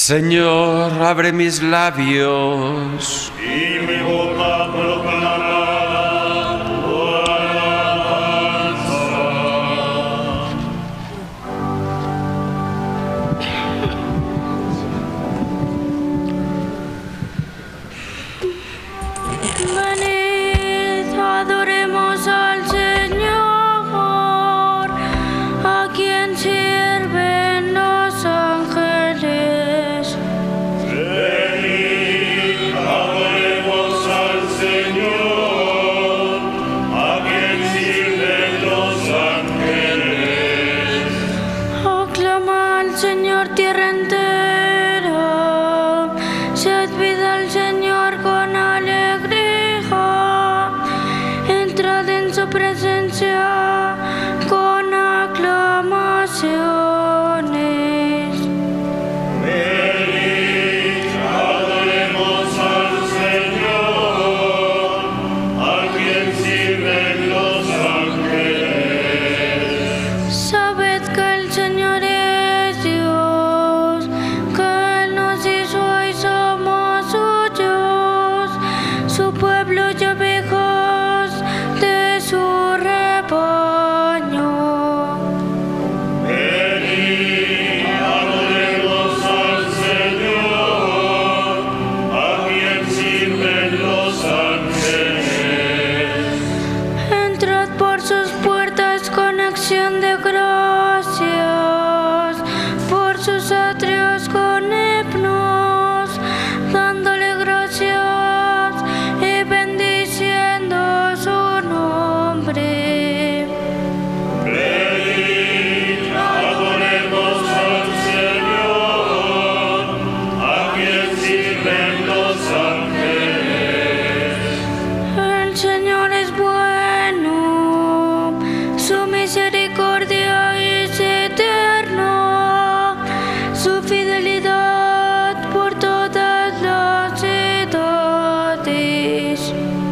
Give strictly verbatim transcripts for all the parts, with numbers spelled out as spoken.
Señor, abre mis labios, y mi boca proclamará tu alabanza. Venid, adoremos al Señor, a quien sirven los ángeles. Venid, adoremos al Señor, a quien sirven los ángeles. Aclama al Señor tierra entera, servid al Señor con alegría, entrad en su presencia con aclamaciones. Venid, adoremos al Señor, a quien sirven los ángeles. Sabed que el Señor es Dios, que Él nos hizo y somos suyos, su pueblo y ovejas de su rebaño. Venid, adoremos al Señor, a quien sirven los ángeles. Entrad por sus puertas con acción de gracias, por sus atrios con himnos, dándole gracias y bendiciendo su nombre. Venid, adoremos al Señor, a quien sirven los ángeles. El Señor es bueno, su misericordia es eterna, su fidelidad por todas las edades.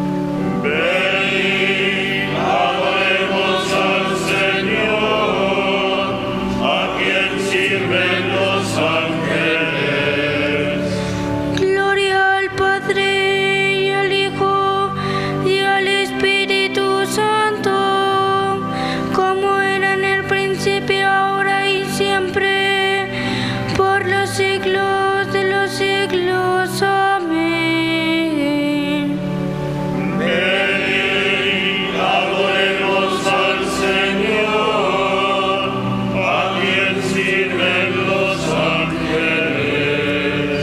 Venid, adoremos al Señor, a quien sirven los ángeles. Gloria al Padre y al Hijo y al Espíritu Santo, como era en el principio, ahora y siempre, por los siglos de los siglos. Amén. Venid, adoremos al Señor, a quien sirven los ángeles.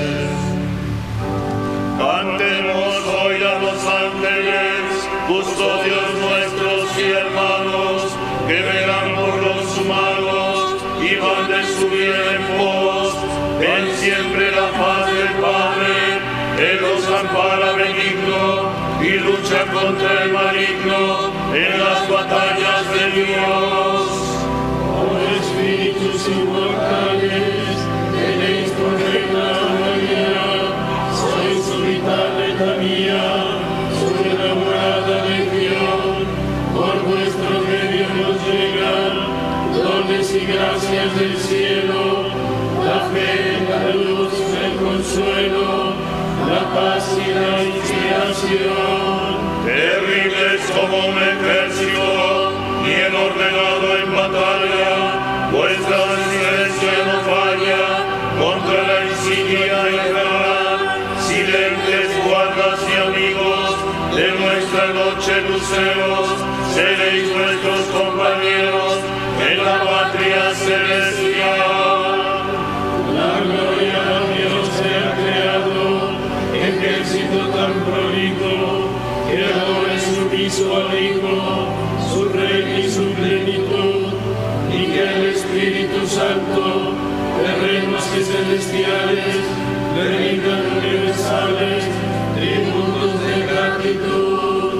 Cantemos hoy a los ángeles, custodios nuestros y hermanos, que velan por los humanos y van de su bien en pos. Ven siempre la paz del Padre, Él los ampara benigno y lucha contra el maligno en las batallas de Dios. Oh espíritus inmortales, tenéis por reina María, sois su vital letanía, su enamorada legión, por vuestro medio nos llegan dones y gracias del cielo, la fe, la luz, el consuelo, la paz y la inspiración. Terribles como un ejército, bien ordenado en batalla, vuestra silencio no falla contra la insidia infernal. Silentes guardas y amigos de nuestra noche luceros, seréis nuestros compañeros en la patria celestial. La gloria a Dios se ha creado, ejército tan prolijo, que adora sumiso al Hijo, su reino y su plenitud, y que el Espíritu Santo, terrenos y celestiales, le rindan universales, tributos de gratitud.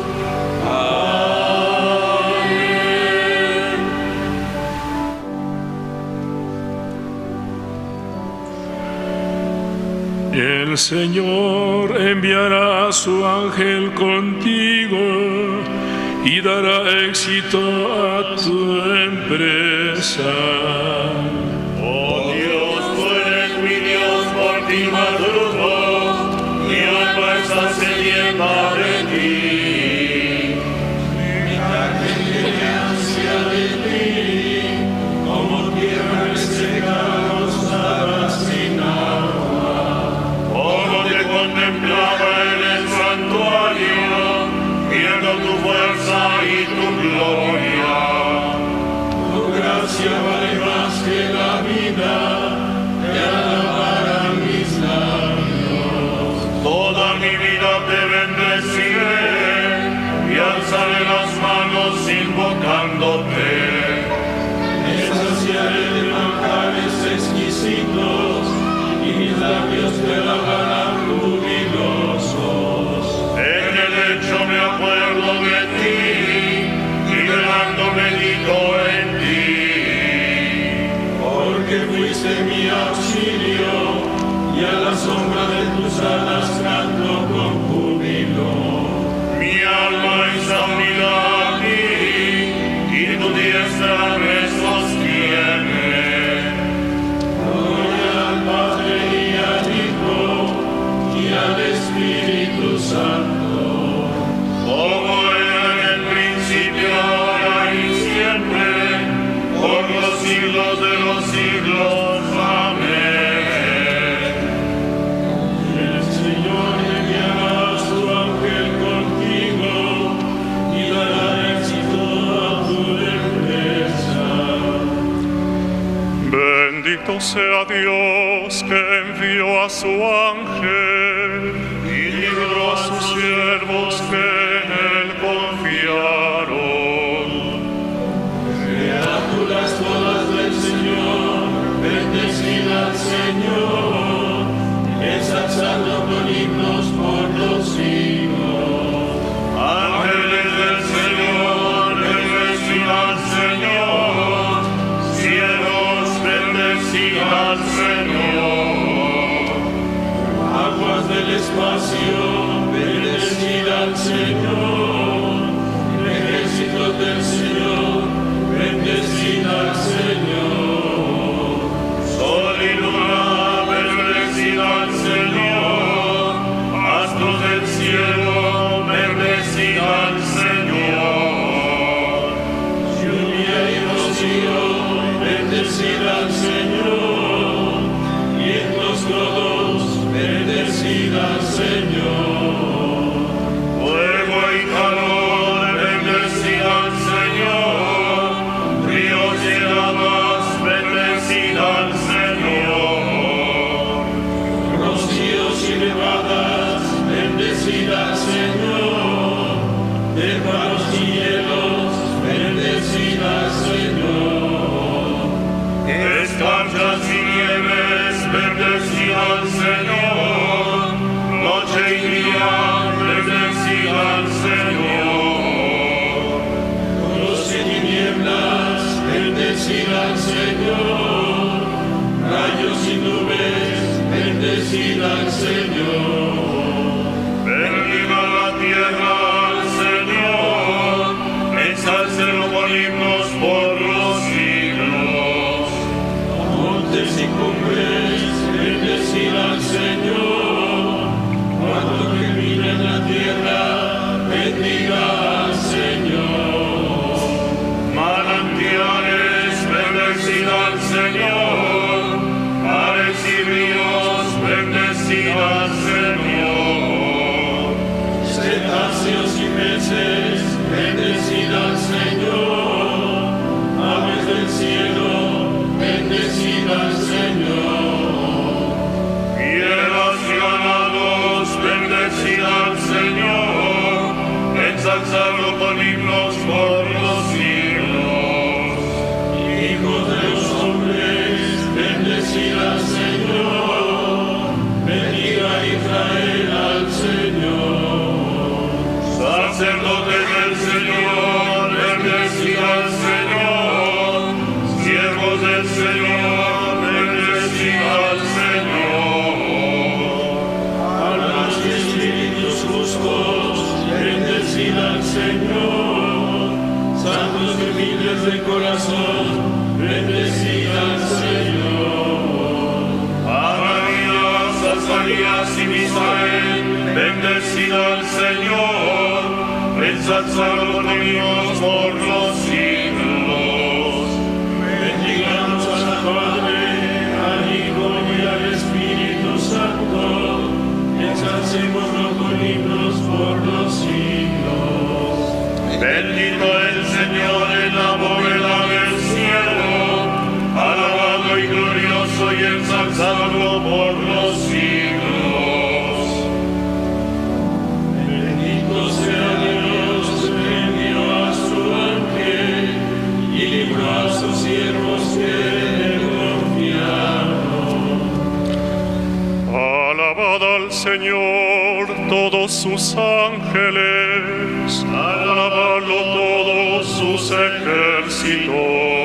Amén. El Señor enviará a su ángel contigo y dará éxito a tu empresa. Oh Dios, tú eres mi Dios, por ti gracia vale más que la vida, te alabarán mis labios. Toda mi vida te bendeciré y alzaré las manos invocándote. Me saciaré de manjares exquisitos y mis labios te alabarán jubilosos. En el lecho me acuerdo de ti y velando medito en ti. Porque fuiste mi auxilio y a la sombra de tus alas canto con júbilo. Mi alma está unida a ti y tu diestra me sostiene. Gloria al Padre y al Hijo y al Espíritu Santo. Como era en el principio, ahora y siempre, por los siglos de los siglos. Amén. El Señor enviará a su ángel contigo y dará éxito a tu empresa. Bendito sea Dios que envió a su ángel y libró a sus siervos que en él confiaron. Criaturas todas del Señor, bendecid al Señor, ensalzadlo con himnos por los siglos. Ángeles del Señor, bendecid al Señor. Cielos, bendecid al Señor. Aguas del espacio, bendecid al Señor. Ejércitos del Señor, bendecid al Señor. Sol y luna, bendecid al Señor. Astros del cielo, bendecid al Señor. Lluvia y rocío, bendecid al Señor. Vientos todos, bendecid al Señor. Fuego y calor, bendecid al Señor. Ríos y lavas, bendecid al Señor. Rocíos y nevadas, bendecid al Señor. Nevados y hielos, bendecid al Señor. Escarchas y nieves, bendecid al Señor. Noche y día, bendecid al Señor. Luz y tinieblas, bendecid al Señor. Rayos y nubes, bendecid al Señor. Bendiga la tierra al Señor, ensálcelo con himnos por los siglos. Montes y cumbres, bendecid al Señor. Cuando termine en la tierra, bendiga al Señor. Manantiales, bendecid al Señor. Mares y ríos, bendecid al Señor. Cetáceos y peces, bendecid al Señor. Aves del cielo, bendecid al Señor. Fieras y ganados, bendecid al Señor. Ensalzadlo con himnos por los siglos. Hijos de los hombres, bendecid al Señor. Bendiga Israel al Señor. Sacerdotes del Señor, bendecid al Señor. Siervos del Señor, bendecid al Señor. Almas y espíritus justos, bendecid al Señor. Santos y humildes de corazón, bendecid al Señor. Ananías, Azarías y Misael, bendecid al Señor. Ensalzadlo con himnos por los siglos. Bendigamos al Padre, al Hijo y al Espíritu Santo. Ensalcémoslo con himnos por los siglos. Bendito el Señor en la bóveda del cielo. salvo por los siglos. Bendito sea Dios que envió a su ángel y libró a sus siervos que en él confiaron. Alabad al Señor todos sus ángeles, alabadlo todos sus ejércitos.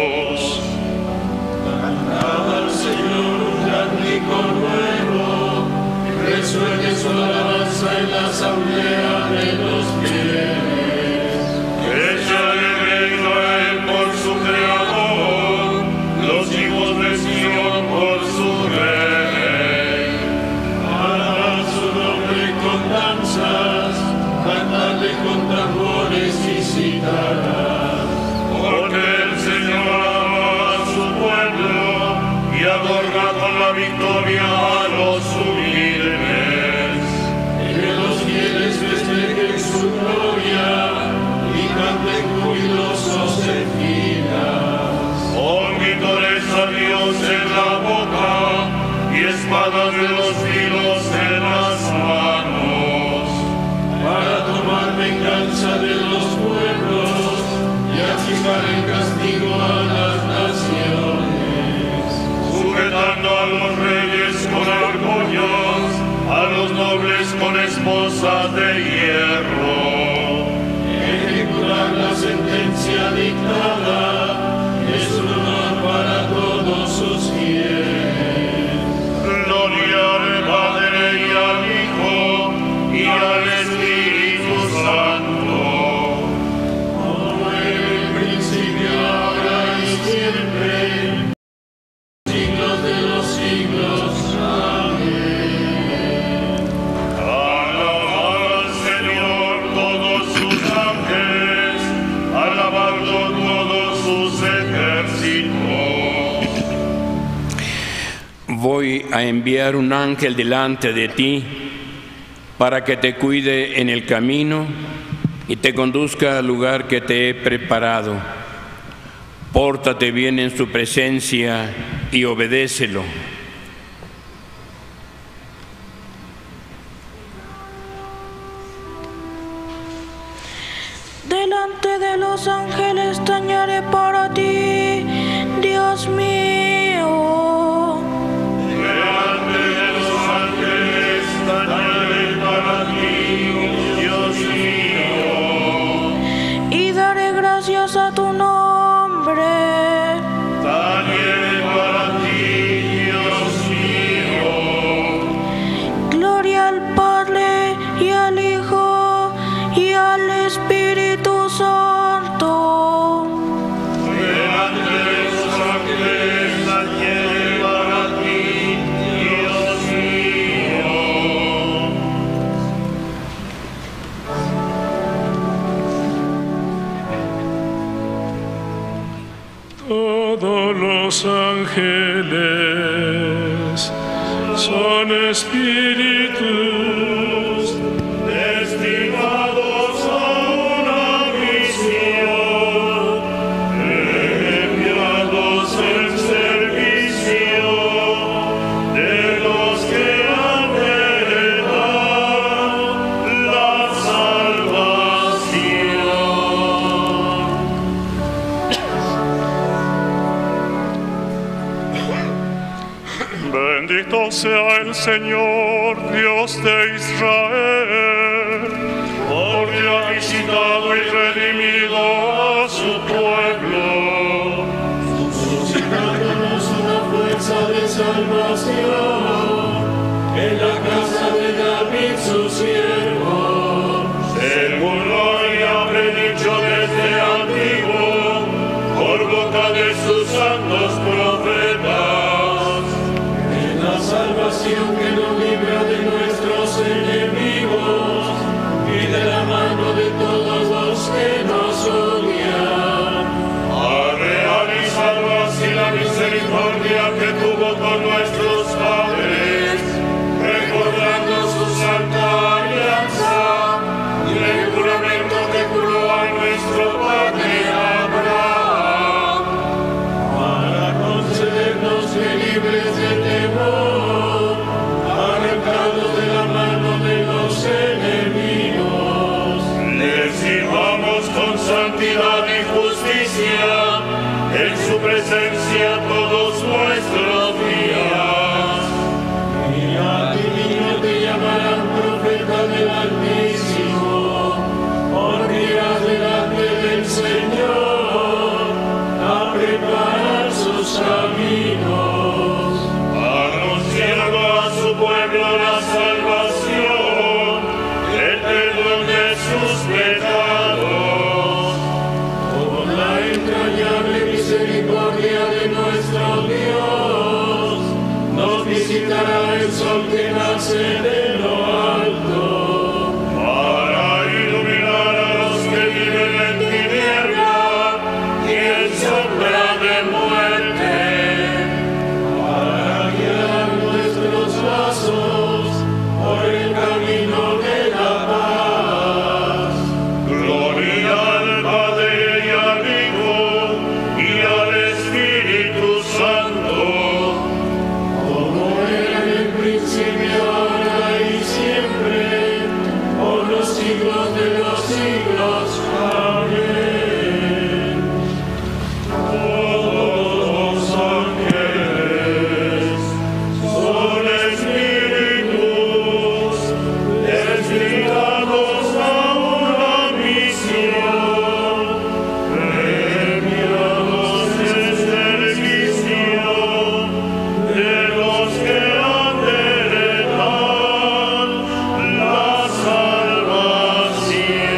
Cantad al Señor un cántico nuevo, resuene su alabanza en la asamblea de los fieles. Échale reino a él por su creador, los hijos de Sion por su rey. Alabad su nombre con danzas, cantadle con tambores y cítaras. Porque el Señor ama a su pueblo y adorna con la victoria a los humildes. Que los fieles festejen su gloria y canten jubilosos en filas. Con vítores a Dios en la boca y espadas de los filos en las manos. Para tomar venganza de los pueblos y aplicar el castigo a las naciones. Sujetando a los reyes con argollas, a los nobles con esposas de hierro. Ejecutar la sentencia dictada es un honor para todos sus fieles. Gloria al Padre y al Hijo y al Espíritu Santo. Como en el principio, ahora y siempre, siglos de los siglos. Amén. Alabad al Señor todos sus ángeles, alabadlo todos sus ejércitos. Voy a enviar un ángel delante de ti para que te cuide en el camino y te conduzca al lugar que te he preparado. Pórtate bien en su presencia y obedécelo. Delante de los ángeles tañaré para ti, Dios mío. Delante de los ángeles tañaré para ti, Dios mío. Y daré gracias a tu nombre. Tañaré para ti, Dios mío. Gloria al Padre y al Hijo y al Espíritu Santo. Delante de los ángeles tañaré para ti, Dios mío. Todos los ángeles son espíritus Destinados a una misión, enviados en servicio de los que han de heredar la salvación. Bendito sea el Señor, Dios de Israel, Porque ha visitado y redimido a su pueblo. Suscitándonos una fuerza de salvación en la casa de David su siervo. Según lo había predicho desde antiguo, por boca de sus santos profetas. En la salvación que nos libra de nuestros enemigos y de la mano de todos los que nos odian. Ha realizado así la misericordia que tuvo con nuestros padres, recordando su santa alianza y el juramento que juró a nuestro padre Abraham. Para conceder sea todos nuestros días. Y a ti, niño, te llamarán profeta del Altísimo, porque irás delante del Señor a preparar sus caminos, Anunciando a su pueblo la salvación, el perdón de sus pecados. por la entrañable misericordia de nuestro Dios, nos visitará el sol que nace de lo alto, Para iluminar a los que viven en tiniebla y en sombra de muerte. para guiar nuestros pasos por el camino de la paz. Gloria al Padre y al Hijo y al Espíritu Santo. Como era en el principio, ahora y siempre, por los siglos de los siglos. Amén. Todos los ángeles son espíritus destinados a una misión, premiados en servicio de los que han de heredar la salvación.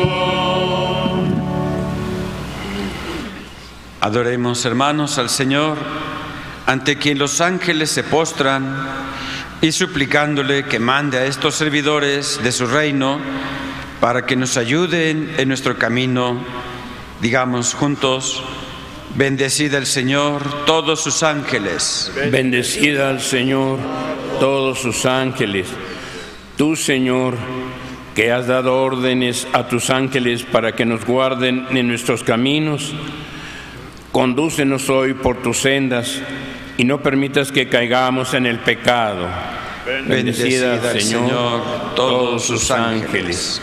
Adoremos, hermanos, al Señor, ante quien los ángeles se postran, y suplicándole que mande a estos servidores de su reino para que nos ayuden en nuestro camino, digamos juntos: bendecid al Señor todos sus ángeles. Bendecida al Señor todos sus ángeles. Tú, Señor, que has dado órdenes a tus ángeles para que nos guarden en nuestros caminos, condúcenos hoy por tus sendas y no permitas que caigamos en el pecado. Bendecida al Señor todos sus ángeles.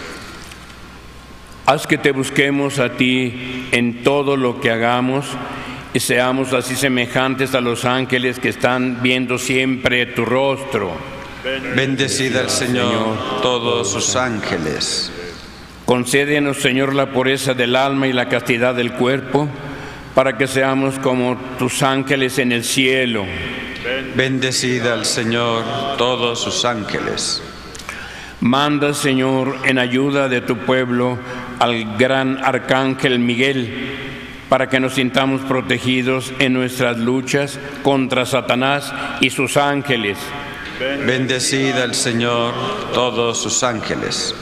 Haz que te busquemos a ti en todo lo que hagamos y seamos así semejantes a los ángeles que están viendo siempre tu rostro. Bendecida al Señor todos sus ángeles. Concédenos, Señor, la pureza del alma y la castidad del cuerpo, para que seamos como tus ángeles en el cielo. Bendecida al Señor todos sus ángeles. Manda, Señor, en ayuda de tu pueblo al gran arcángel Miguel, para que nos sintamos protegidos en nuestras luchas contra Satanás y sus ángeles. Bendecida al Señor todos sus ángeles.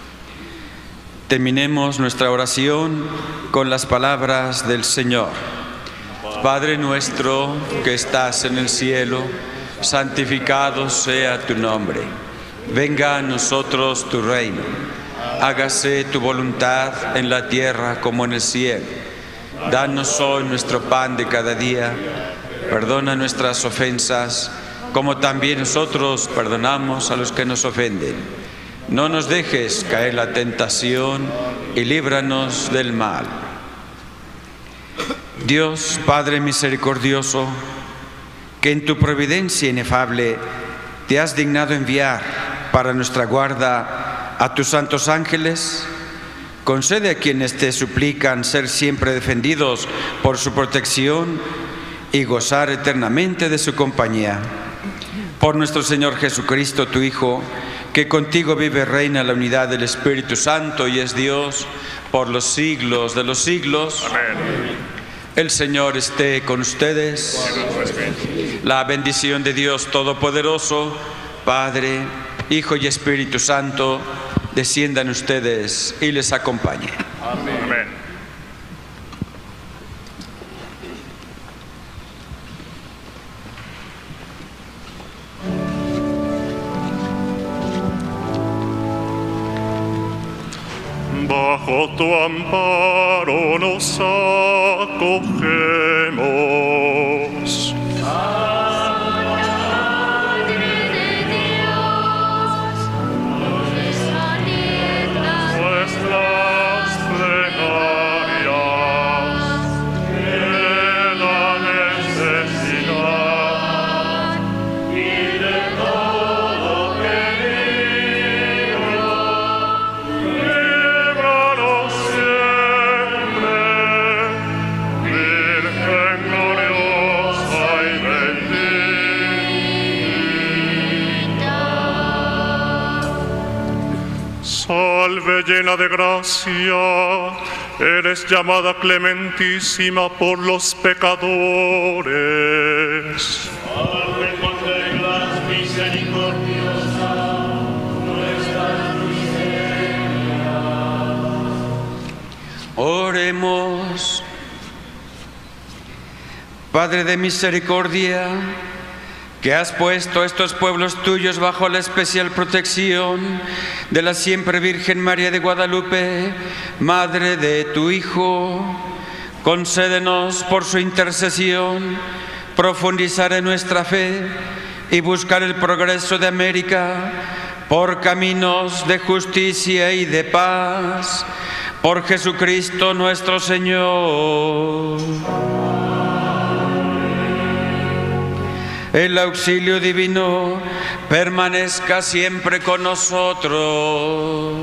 Terminemos nuestra oración con las palabras del Señor. Padre nuestro que estás en el cielo, santificado sea tu nombre. Venga a nosotros tu reino. Hágase tu voluntad en la tierra como en el cielo. Danos hoy nuestro pan de cada día. Perdona nuestras ofensas, como también nosotros perdonamos a los que nos ofenden. No nos dejes caer en la tentación y líbranos del mal. Dios, Padre misericordioso, que en tu providencia inefable te has dignado enviar para nuestra guarda a tus santos ángeles, concede a quienes te suplican ser siempre defendidos por su protección y gozar eternamente de su compañía. Por nuestro Señor Jesucristo, tu Hijo, que contigo vive y reina la unidad del Espíritu Santo y es Dios por los siglos de los siglos. Amén. El Señor esté con ustedes. La bendición de Dios Todopoderoso, Padre, Hijo y Espíritu Santo, desciendan ustedes y les acompañe. Amén. Bajo tu amparo nos acogemos. Nuestras plegarias quedan salve llena de gracia, eres llamada clementísima por los pecadores. Madre, contemplas misericordiosa nuestra miseria. Oremos. Padre de misericordia, que has puesto a estos pueblos tuyos bajo la especial protección de la siempre Virgen María de Guadalupe, Madre de tu Hijo, concédenos por su intercesión profundizar en nuestra fe y buscar el progreso de América por caminos de justicia y de paz, por Jesucristo nuestro Señor. El auxilio divino permanezca siempre con nosotros.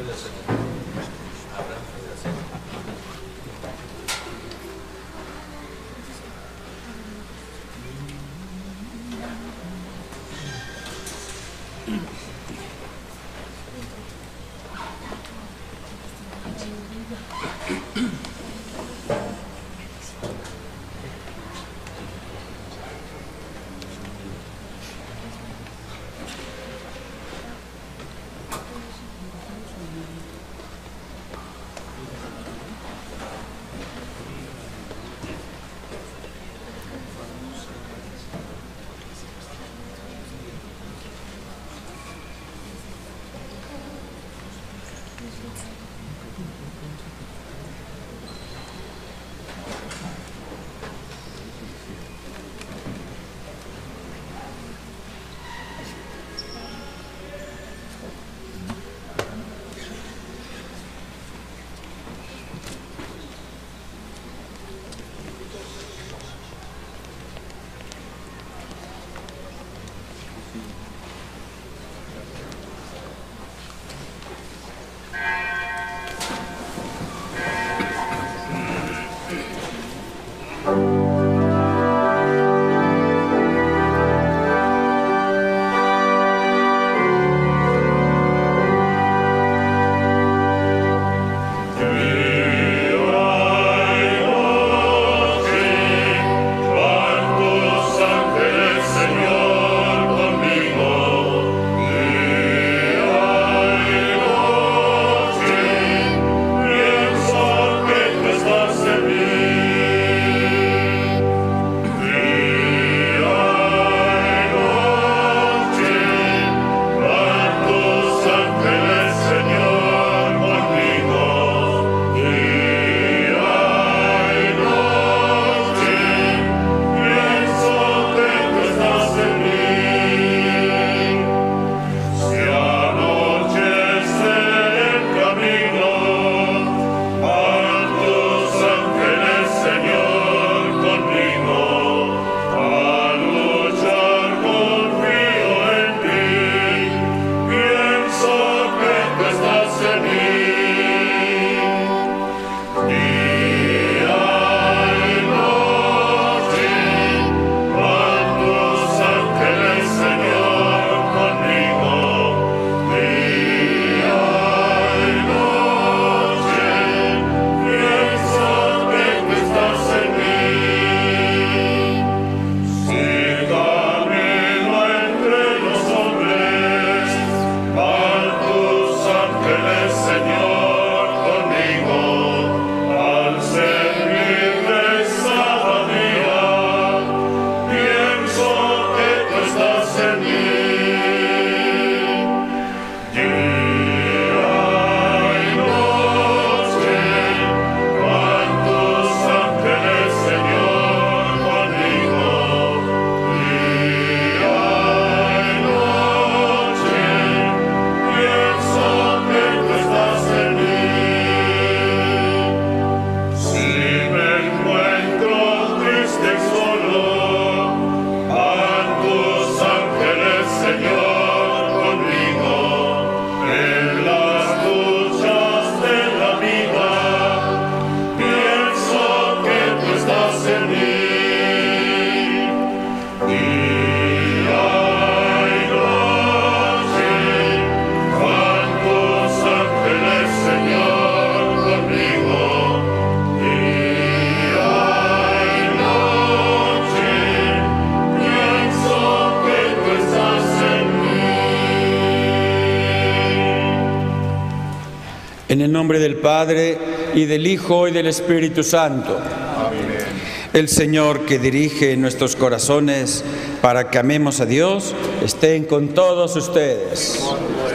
En el nombre del Padre, y del Hijo, y del Espíritu Santo. Amén. El Señor que dirige nuestros corazones para que amemos a Dios, estén con todos ustedes.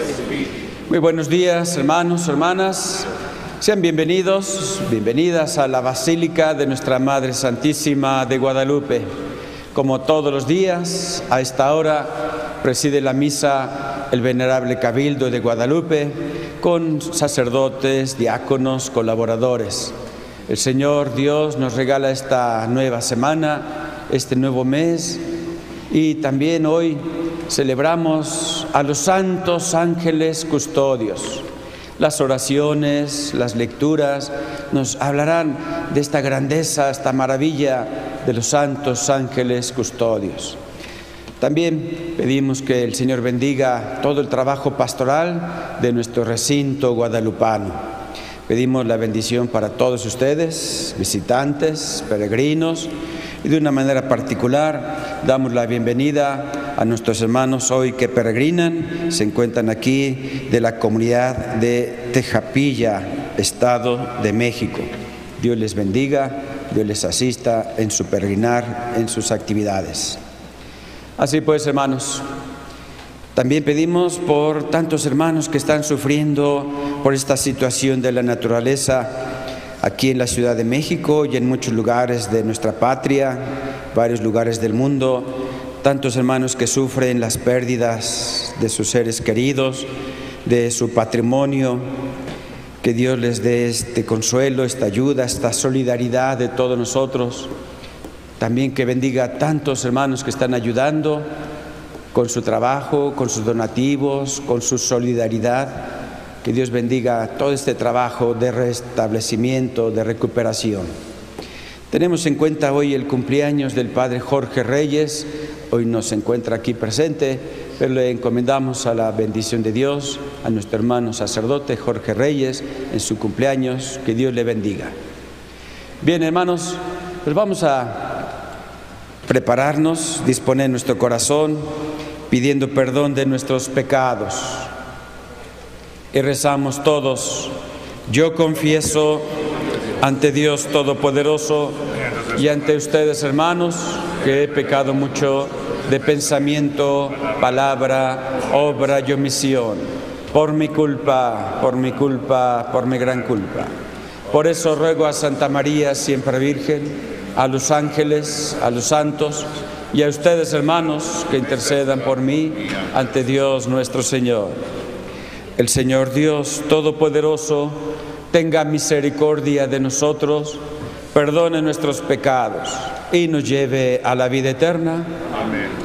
Muy buenos días, hermanos, hermanas. Sean bienvenidos, bienvenidas a la Basílica de Nuestra Madre Santísima de Guadalupe. Como todos los días, a esta hora preside la misa el Venerable Cabildo de Guadalupe, con sacerdotes, diáconos, colaboradores. El Señor Dios nos regala esta nueva semana, este nuevo mes, y también hoy celebramos a los santos ángeles custodios, Las oraciones, las lecturas nos hablarán de esta grandeza, esta maravilla de los santos ángeles custodios. También pedimos que el Señor bendiga todo el trabajo pastoral de nuestro recinto guadalupano. Pedimos la bendición para todos ustedes, visitantes, peregrinos, y de una manera particular damos la bienvenida a nuestros hermanos hoy que peregrinan, se encuentran aquí de la comunidad de Tejapilla, Estado de México. Dios les bendiga, Dios les asista en su peregrinar, en sus actividades. Así pues, hermanos, también pedimos por tantos hermanos que están sufriendo por esta situación de la naturaleza aquí en la Ciudad de México y en muchos lugares de nuestra patria, varios lugares del mundo, tantos hermanos que sufren las pérdidas de sus seres queridos, de su patrimonio. Que Dios les dé este consuelo, esta ayuda, esta solidaridad de todos nosotros. También que bendiga a tantos hermanos que están ayudando con su trabajo, con sus donativos, con su solidaridad. Que Dios bendiga todo este trabajo de restablecimiento, de recuperación. Tenemos en cuenta hoy el cumpleaños del Padre Jorge Reyes. Hoy no se encuentra aquí presente, pero le encomendamos a la bendición de Dios, a nuestro hermano sacerdote Jorge Reyes, en su cumpleaños. Que Dios le bendiga. Bien, hermanos, pues vamos a prepararnos, disponer nuestro corazón, pidiendo perdón de nuestros pecados. Y rezamos todos: yo confieso ante Dios Todopoderoso y ante ustedes, hermanos, que he pecado mucho de pensamiento, palabra, obra y omisión, por mi culpa, por mi culpa, por mi gran culpa. Por eso ruego a Santa María, siempre Virgen, a los ángeles, a los santos y a ustedes, hermanos, que intercedan por mí ante Dios nuestro Señor. El Señor Dios Todopoderoso tenga misericordia de nosotros, perdone nuestros pecados y nos lleve a la vida eterna. Amén.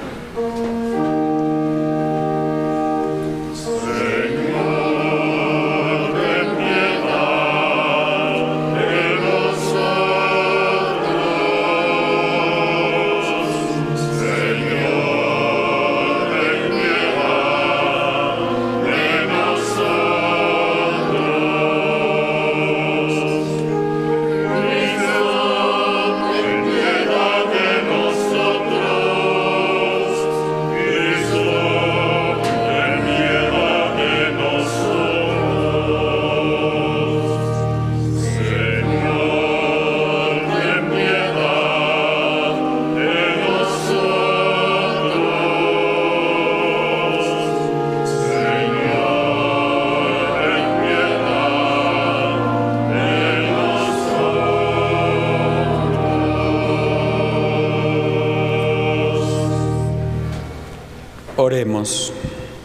Oremos.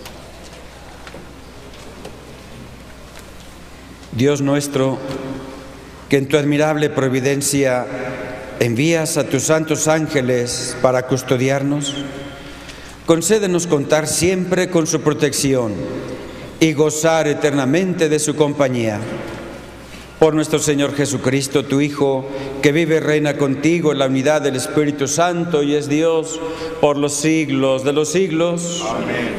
Dios nuestro, que en tu admirable providencia envías a tus santos ángeles para custodiarnos, concédenos contar siempre con su protección y gozar eternamente de su compañía. Por nuestro Señor Jesucristo, tu Hijo, que vive y reina contigo en la unidad del Espíritu Santo y es Dios por los siglos de los siglos. Amén.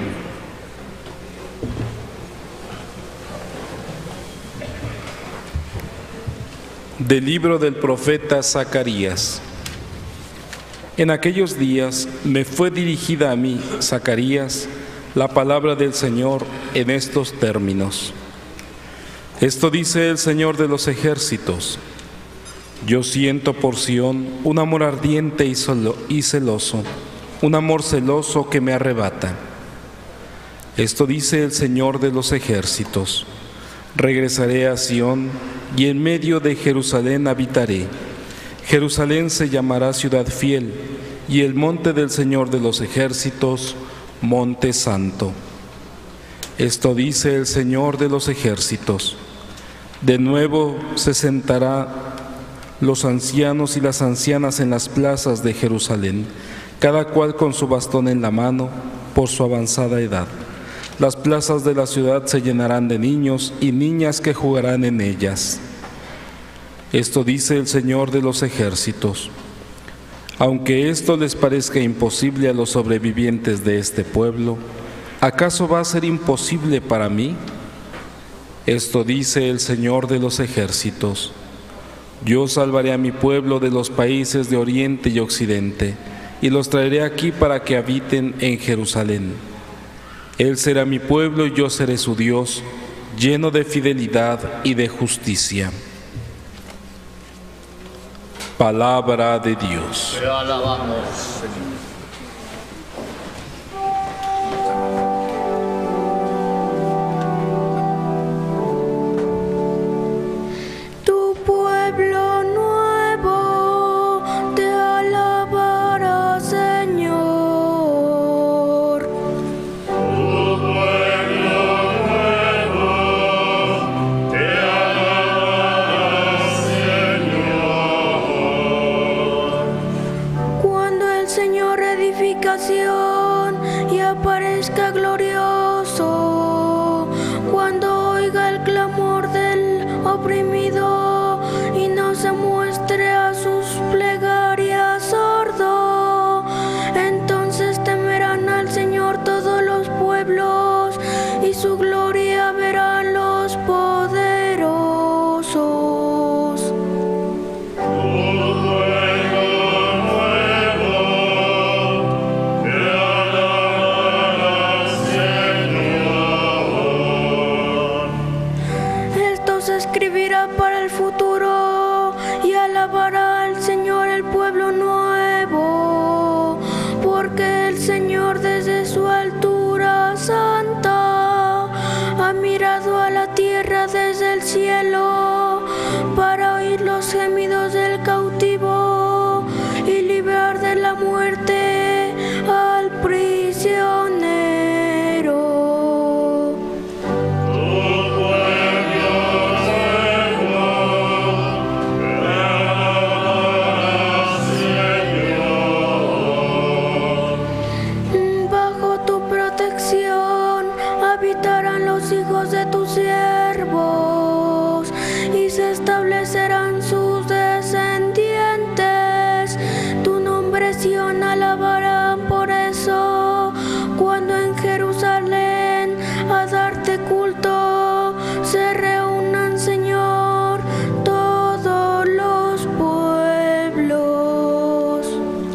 Del libro del profeta Zacarías. En aquellos días me fue dirigida a mí, Zacarías, la palabra del Señor en estos términos. Esto dice el Señor de los ejércitos: yo siento por Sión un amor ardiente y, solo, y celoso, un amor celoso que me arrebata. Esto dice el Señor de los ejércitos: regresaré a Sión y en medio de Jerusalén habitaré. Jerusalén se llamará ciudad fiel y el monte del Señor de los ejércitos, monte santo. Esto dice el Señor de los ejércitos: de nuevo se sentarán los ancianos y las ancianas en las plazas de Jerusalén, cada cual con su bastón en la mano por su avanzada edad. Las plazas de la ciudad se llenarán de niños y niñas que jugarán en ellas. Esto dice el Señor de los ejércitos. Aunque esto les parezca imposible a los sobrevivientes de este pueblo, ¿acaso va a ser imposible para mí? Esto dice el Señor de los ejércitos. Yo salvaré a mi pueblo de los países de Oriente y Occidente, y los traeré aquí para que habiten en Jerusalén. Él será mi pueblo y yo seré su Dios, lleno de fidelidad y de justicia. Palabra de Dios. Te alabamos, Señor. Y aparezca glorioso, cuando oiga el clamor del oprimido y no se muestre a sus plegarias sordo, entonces temerán al Señor todos los pueblos y su gloria verán los poderosos. Escribirá para el futuro y alabará al Señor el pueblo nuevo, porque el Señor desde su altura santa ha mirado a la tierra desde el cielo para oír los gemidos del cautivo y librar de la muerte al prisionero. Habitarán los hijos de tus siervos y se establecerán sus descendientes. Tu nombre Sión alabarán por eso, cuando en Jerusalén a darte culto se reúnan, Señor, todos los pueblos.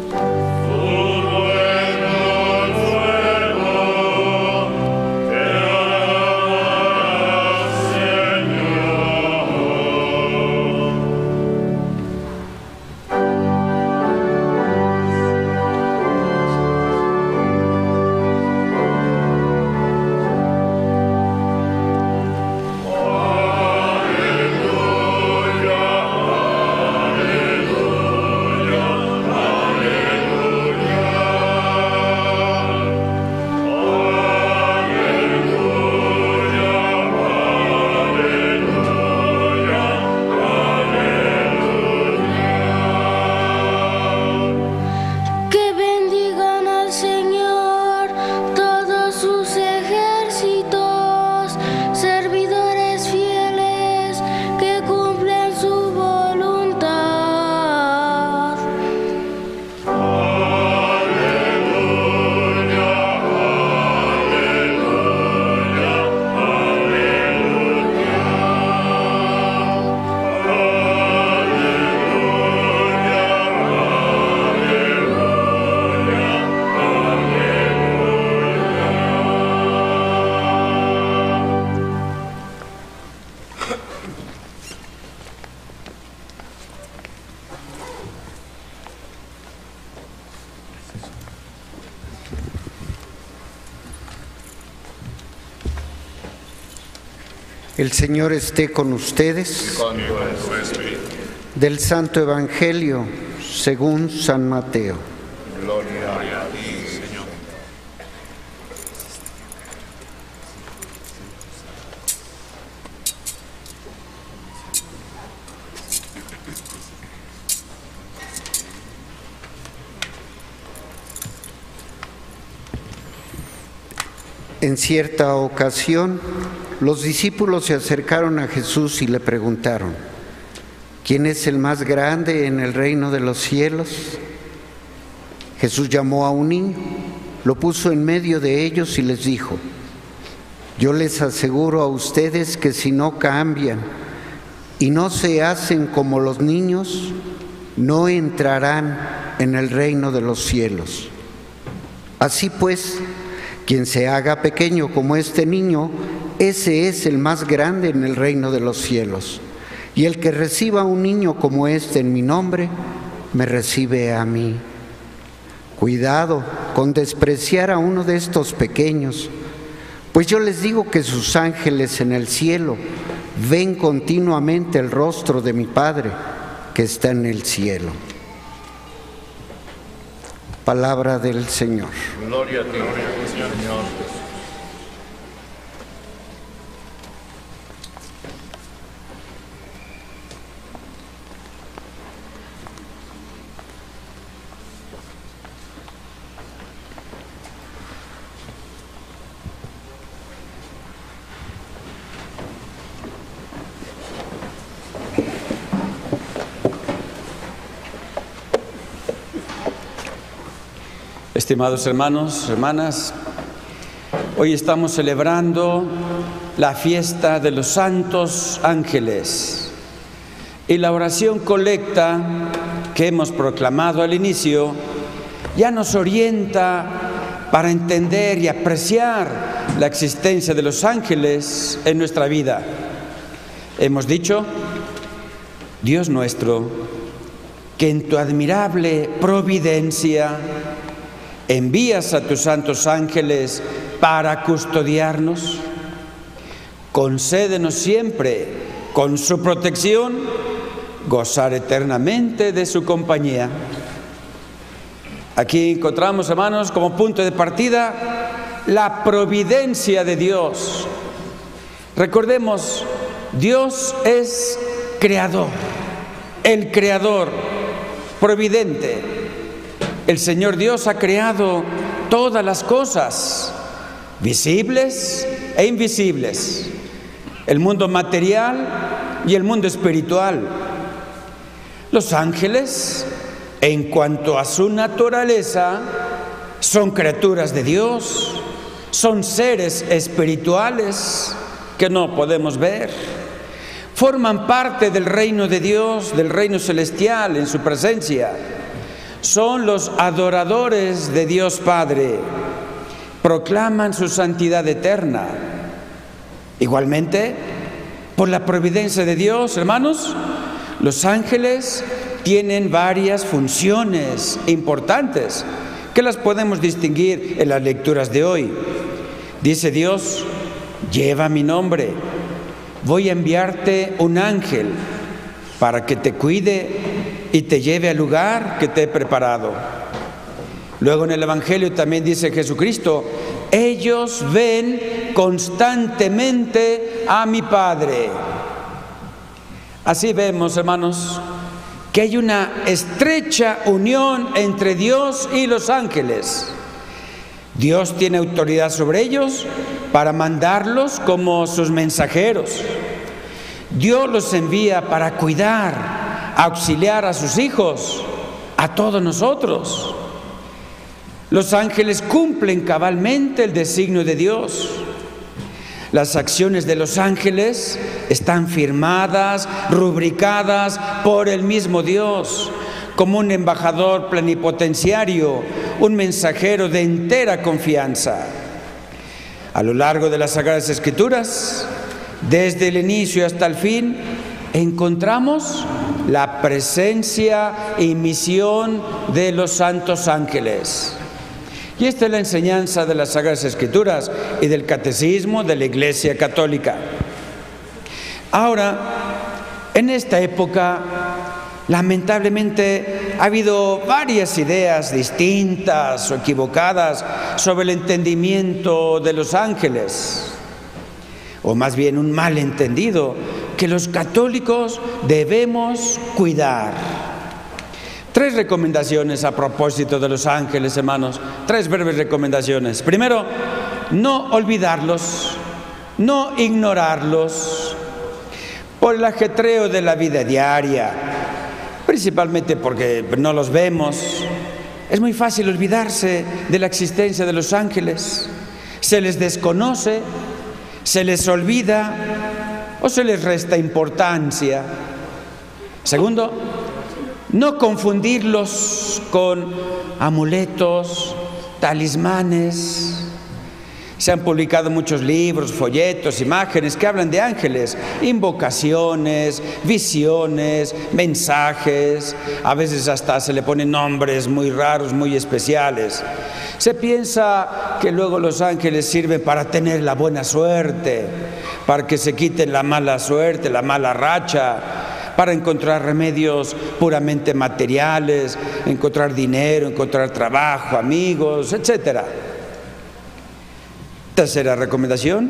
El Señor esté con ustedes. Con tu espíritu. Del Santo Evangelio según San Mateo. Gloria a ti, Señor. En cierta ocasión, los discípulos se acercaron a Jesús y le preguntaron: ¿quién es el más grande en el reino de los cielos? Jesús llamó a un niño, lo puso en medio de ellos y les dijo: yo les aseguro a ustedes que si no cambian y no se hacen como los niños, no entrarán en el reino de los cielos. Así pues, quien se haga pequeño como este niño, ese es el más grande en el reino de los cielos. Y el que reciba a un niño como este en mi nombre, me recibe a mí. Cuidado con despreciar a uno de estos pequeños, pues yo les digo que sus ángeles en el cielo ven continuamente el rostro de mi Padre que está en el cielo. Palabra del Señor. Gloria a ti, Señor. Estimados hermanos, hermanas, hoy estamos celebrando la fiesta de los santos ángeles y la oración colecta que hemos proclamado al inicio ya nos orienta para entender y apreciar la existencia de los ángeles en nuestra vida. Hemos dicho: Dios nuestro, que en tu admirable providencia envías a tus santos ángeles para custodiarnos, concédenos siempre, con su protección, gozar eternamente de su compañía. Aquí encontramos, hermanos, como punto de partida, la providencia de Dios. Recordemos, Dios es creador, el creador, providente. El Señor Dios ha creado todas las cosas, visibles e invisibles, el mundo material y el mundo espiritual. Los ángeles, en cuanto a su naturaleza, son criaturas de Dios, son seres espirituales que no podemos ver. Forman parte del reino de Dios, del reino celestial en su presencia. Son los adoradores de Dios Padre, proclaman su santidad eterna. Igualmente, por la providencia de Dios, hermanos, los ángeles tienen varias funciones importantes que las podemos distinguir en las lecturas de hoy. Dice Dios: lleva mi nombre, voy a enviarte un ángel para que te cuide y te lleve al lugar que te he preparado. Luego en el Evangelio también dice Jesucristo: ellos ven constantemente a mi Padre. Así vemos, hermanos, que hay una estrecha unión entre Dios y los ángeles. Dios tiene autoridad sobre ellos para mandarlos como sus mensajeros. Dios los envía para cuidar, auxiliar a sus hijos, a todos nosotros. Los ángeles cumplen cabalmente el designio de Dios. Las acciones de los ángeles están firmadas, rubricadas por el mismo Dios, como un embajador plenipotenciario, un mensajero de entera confianza. A lo largo de las Sagradas Escrituras, desde el inicio hasta el fin, encontramos la presencia y misión de los santos ángeles. Y esta es la enseñanza de las Sagradas Escrituras y del Catecismo de la Iglesia Católica. Ahora, en esta época, lamentablemente, ha habido varias ideas distintas o equivocadas sobre el entendimiento de los ángeles, o más bien un malentendido que los católicos debemos cuidar. Tres recomendaciones a propósito de los ángeles, hermanos. Tres breves recomendaciones. Primero, no olvidarlos, no ignorarlos por el ajetreo de la vida diaria, principalmente porque no los vemos. Es muy fácil olvidarse de la existencia de los ángeles. Se les desconoce, se les olvida o se les resta importancia. Segundo, no confundirlos con amuletos, talismanes. Se han publicado muchos libros, folletos, imágenes que hablan de ángeles, invocaciones, visiones, mensajes. A veces hasta se le ponen nombres muy raros, muy especiales. Se piensa que luego los ángeles sirven para tener la buena suerte, para que se quiten la mala suerte, la mala racha, para encontrar remedios puramente materiales, encontrar dinero, encontrar trabajo, amigos, etcétera. Tercera recomendación: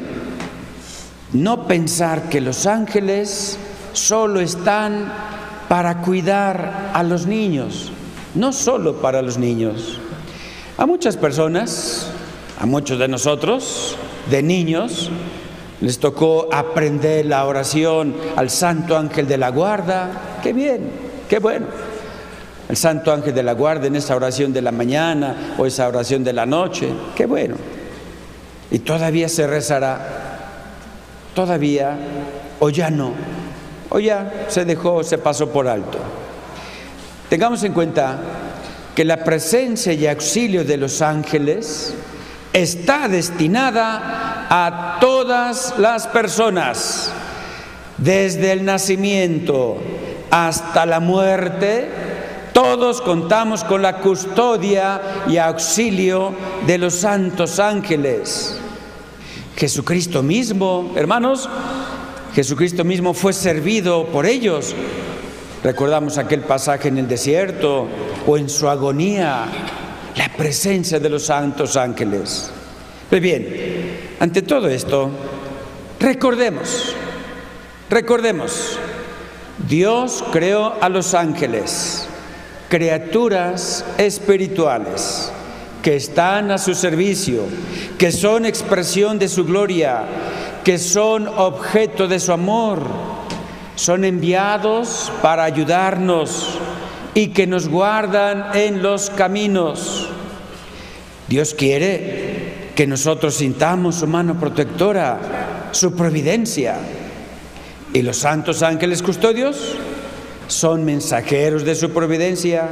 no pensar que los ángeles solo están para cuidar a los niños, no solo para los niños. A muchas personas, a muchos de nosotros, de niños, les tocó aprender la oración al Santo Ángel de la Guarda. ¡Qué bien! ¡Qué bueno! El Santo Ángel de la Guarda en esa oración de la mañana o esa oración de la noche. ¡Qué bueno! Y todavía se rezará, todavía, o ya no, o ya se dejó, se pasó por alto. Tengamos en cuenta que la presencia y auxilio de los ángeles está destinada a todas las personas, desde el nacimiento hasta la muerte. Todos contamos con la custodia y auxilio de los santos ángeles. Jesucristo mismo, hermanos, Jesucristo mismo fue servido por ellos. Recordamos aquel pasaje en el desierto o en su agonía, la presencia de los santos ángeles. Pues bien, ante todo esto, recordemos, recordemos, Dios creó a los ángeles, criaturas espirituales que están a su servicio, que son expresión de su gloria, que son objeto de su amor, son enviados para ayudarnos y que nos guardan en los caminos. Dios quiere que nosotros sintamos su mano protectora, su providencia. Y los santos ángeles custodios son mensajeros de su providencia.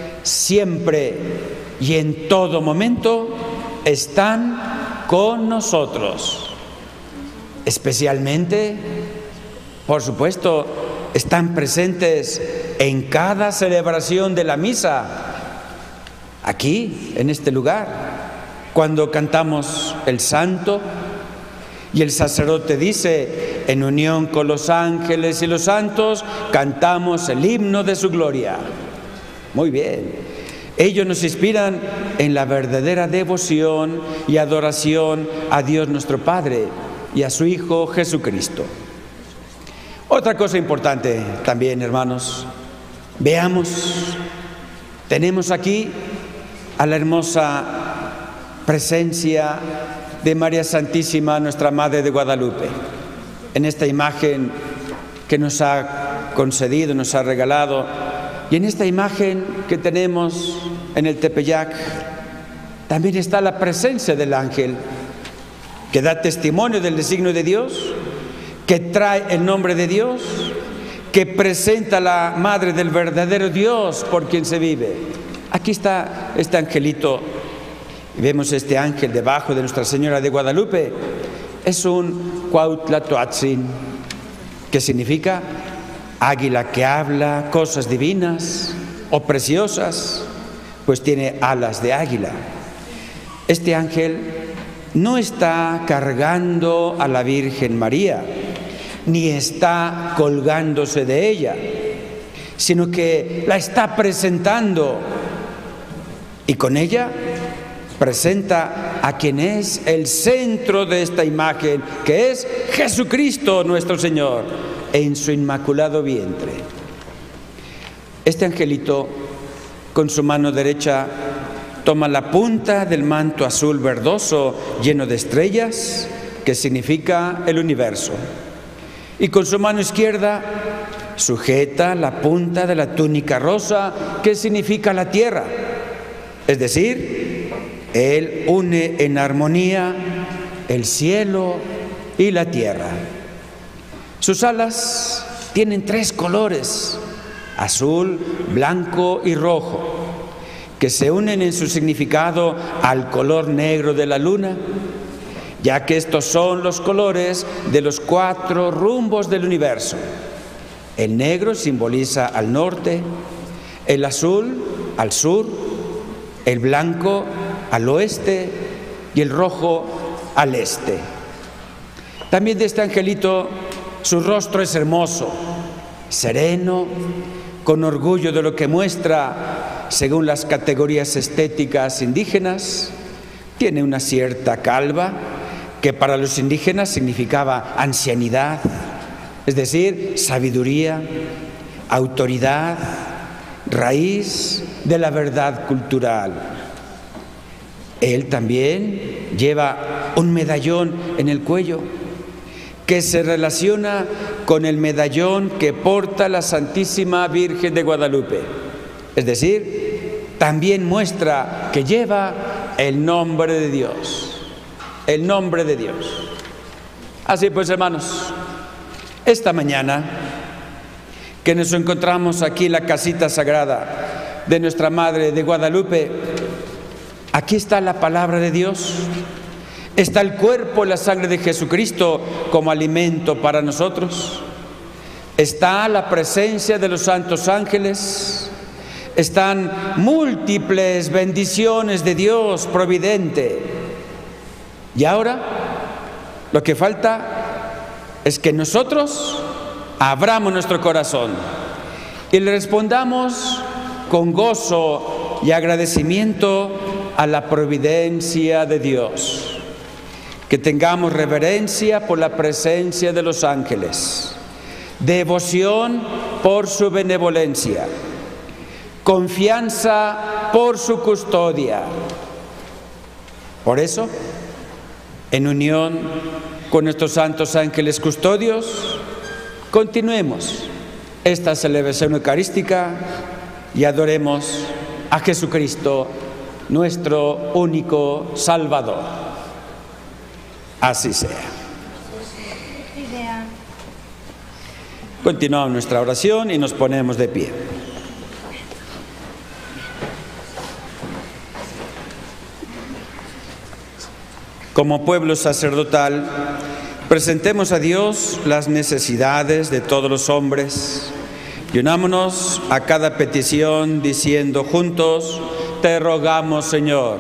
Siempre y en todo momento están con nosotros. Especialmente, por supuesto, están presentes en cada celebración de la misa, aquí, en este lugar, cuando cantamos el santo y el sacerdote dice: en unión con los ángeles y los santos, cantamos el himno de su gloria. Muy bien. Ellos nos inspiran en la verdadera devoción y adoración a Dios nuestro Padre y a su Hijo Jesucristo. Otra cosa importante también, hermanos, veamos, tenemos aquí a la hermosa presencia de María Santísima, nuestra Madre de Guadalupe, en esta imagen que nos ha concedido, nos ha regalado. Y en esta imagen que tenemos en el Tepeyac también está la presencia del ángel que da testimonio del designio de Dios, que trae el nombre de Dios, que presenta a la Madre del verdadero Dios por quien se vive. Aquí está este angelito, y vemos este ángel debajo de Nuestra Señora de Guadalupe. Es un Cuautlacoatzin, que significa águila que habla cosas divinas o preciosas, pues tiene alas de águila. Este ángel no está cargando a la Virgen María, ni está colgándose de ella, sino que la está presentando, y con ella presenta a quien es el centro de esta imagen, que es Jesucristo nuestro Señor, en su inmaculado vientre. Este angelito, con su mano derecha, toma la punta del manto azul verdoso lleno de estrellas, que significa el universo, y con su mano izquierda sujeta la punta de la túnica rosa, que significa la tierra. Es decir, Él une en armonía el cielo y la tierra. Sus alas tienen tres colores, azul, blanco y rojo, que se unen en su significado al color negro de la luna, ya que estos son los colores de los cuatro rumbos del universo. El negro simboliza al norte, el azul al sur, el blanco al oeste y el rojo al este. También de este angelito, su rostro es hermoso, sereno, con orgullo de lo que muestra según las categorías estéticas indígenas. Tiene una cierta calva, que para los indígenas significaba ancianidad, es decir, sabiduría, autoridad, raíz de la verdad cultural. Él también lleva un medallón en el cuello, que se relaciona con el medallón que porta la Santísima Virgen de Guadalupe. Es decir, también muestra que lleva el nombre de Dios, el nombre de Dios. Así pues, hermanos, esta mañana que nos encontramos aquí en la casita sagrada de nuestra Madre de Guadalupe, aquí está la palabra de Dios. Está el cuerpo y la sangre de Jesucristo como alimento para nosotros. Está la presencia de los santos ángeles. Están múltiples bendiciones de Dios providente. Y ahora lo que falta es que nosotros abramos nuestro corazón y le respondamos con gozo y agradecimiento a la providencia de Dios. Que tengamos reverencia por la presencia de los ángeles, devoción por su benevolencia, confianza por su custodia. Por eso, en unión con nuestros santos ángeles custodios, continuemos esta celebración eucarística y adoremos a Jesucristo, nuestro único Salvador. Así sea. Continuamos nuestra oración y nos ponemos de pie. Como pueblo sacerdotal, presentemos a Dios las necesidades de todos los hombres y unámonos a cada petición diciendo juntos: te rogamos, Señor.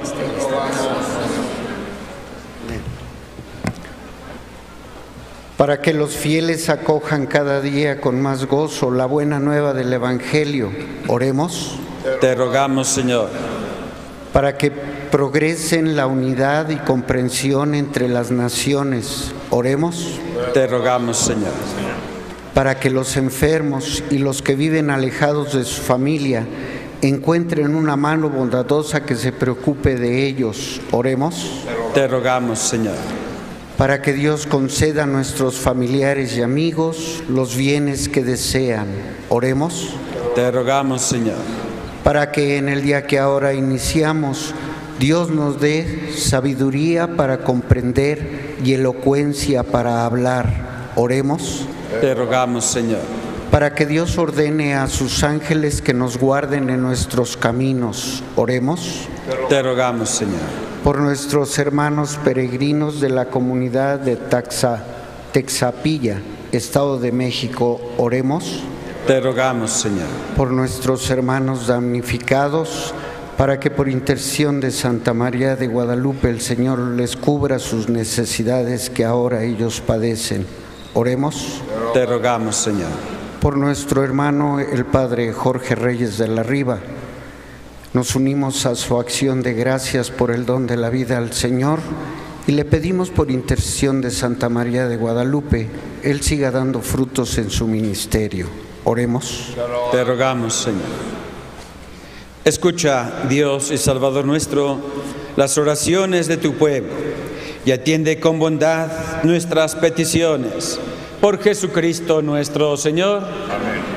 Para que los fieles acojan cada día con más gozo la buena nueva del Evangelio, oremos. Te rogamos, Señor. Para que progresen la unidad y comprensión entre las naciones, oremos. Te rogamos, Señor. Para que los enfermos y los que viven alejados de su familia encuentren una mano bondadosa que se preocupe de ellos, oremos. Te rogamos, Señor. Para que Dios conceda a nuestros familiares y amigos los bienes que desean, oremos. Te rogamos, Señor. Para que en el día que ahora iniciamos, Dios nos dé sabiduría para comprender y elocuencia para hablar, oremos. Te rogamos, Señor. Para que Dios ordene a sus ángeles que nos guarden en nuestros caminos, oremos. Te rogamos, Señor. Por nuestros hermanos peregrinos de la comunidad de Taxa, Texapilla, Estado de México, oremos. Te rogamos, Señor. Por nuestros hermanos damnificados, para que por intercesión de Santa María de Guadalupe el Señor les cubra sus necesidades que ahora ellos padecen, oremos. Te rogamos, Señor. Por nuestro hermano el Padre Jorge Reyes de la Riva, nos unimos a su acción de gracias por el don de la vida al Señor y le pedimos por intercesión de Santa María de Guadalupe, Él siga dando frutos en su ministerio. Oremos. Te rogamos, Señor. Escucha, Dios y Salvador nuestro, las oraciones de tu pueblo y atiende con bondad nuestras peticiones. Por Jesucristo nuestro Señor. Amén.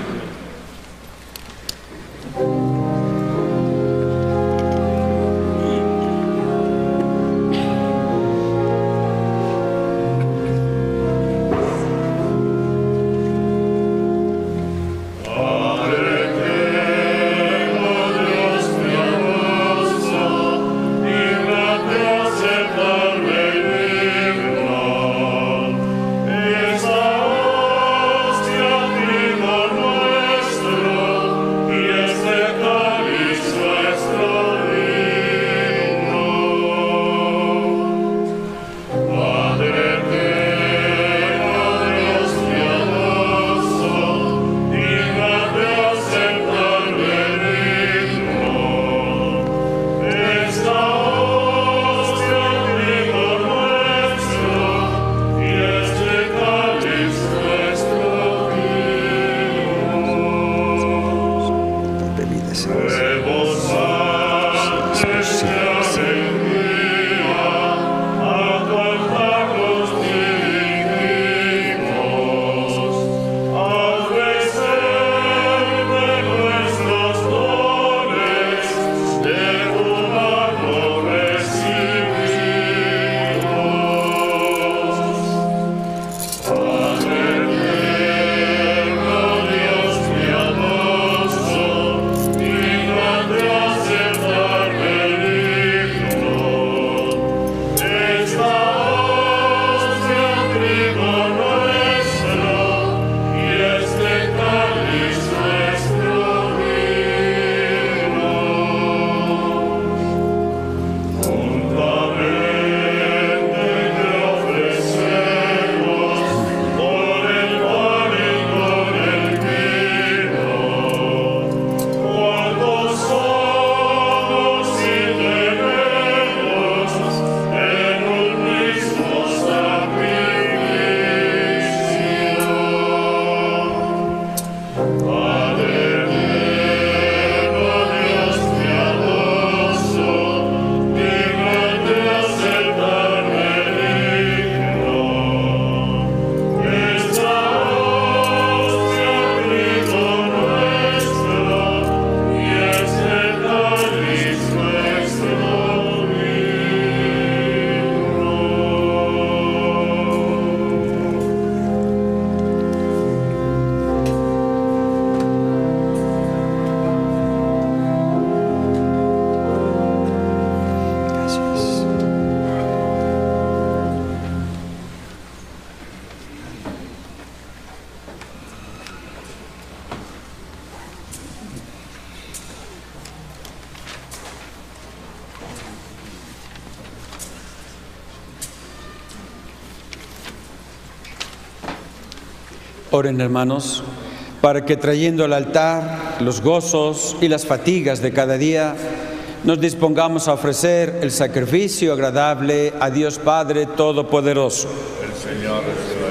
Oren, hermanos, para que trayendo al altar los gozos y las fatigas de cada día, nos dispongamos a ofrecer el sacrificio agradable a Dios Padre Todopoderoso. El Señor reciba.